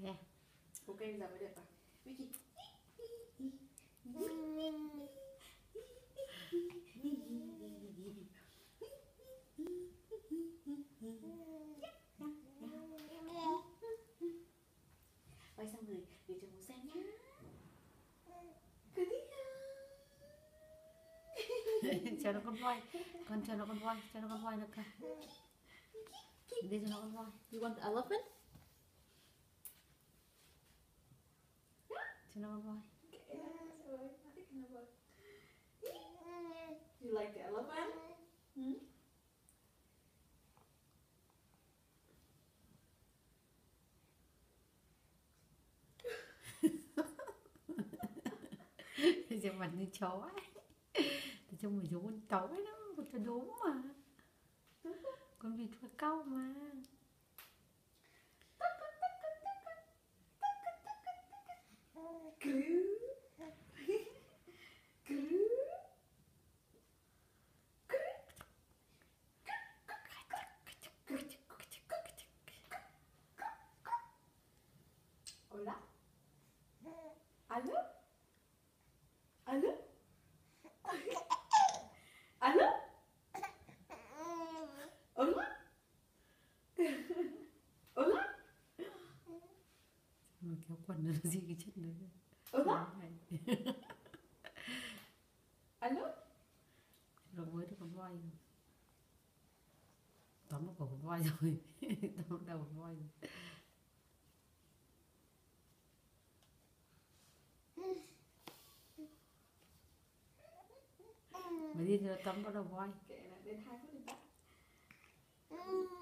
nè. Ok, bây giờ mới được à? Vicky. Quay xong rồi để cho bố xem nhá. Cứ thích Cho nó con voi. Con cho nó con voi, cho nó con voi được không? Đi cho nó con voi. You want the elephant? Cho nó con voi. You like the elephant? Hmm? Giờ mặt như chó ấy. Thì trông mình giống con chó ấy đó, con chó đốm mà. Con vịt và cau mà. Hola. Allô? Allô? Allô? Hola? Hola? Mà kéo quần nó gì cái chất đấy. Hola? Allô? Rồi mới được con voi rồi. Tóm một cổ con voi rồi. Tóm một đầu con voi rồi. Mày đi cho nó tóm vào đầu voi. Kệ là đến 2 phút thì tắt.